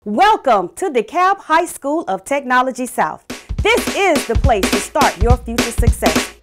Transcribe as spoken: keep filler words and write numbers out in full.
Welcome to DeKalb High School of Technology South. This is the place to start your future success.